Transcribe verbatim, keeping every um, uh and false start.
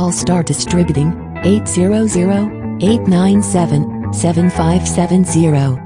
Call Star Distributing, eight hundred, eight nine seven, seven five seven zero.